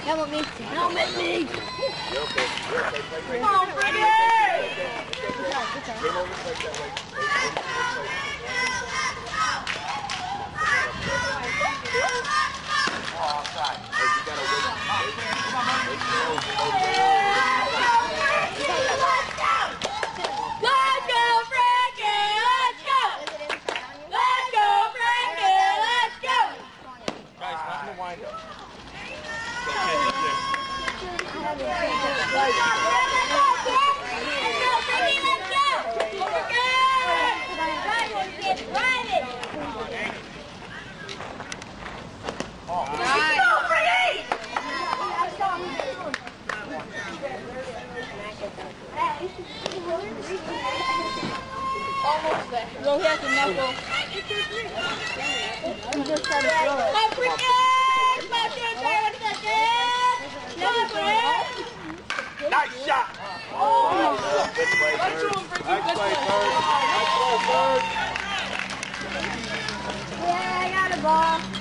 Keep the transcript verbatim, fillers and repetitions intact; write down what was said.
Help me. Help me. Come on, Freddie! Almost there. Go ahead and knuckle. You just try to throw it. Come Freaky! Come nice shot! Oh! Good play, Bird. Nice play, Bird. Nice play, Bird. Yeah, I got a ball.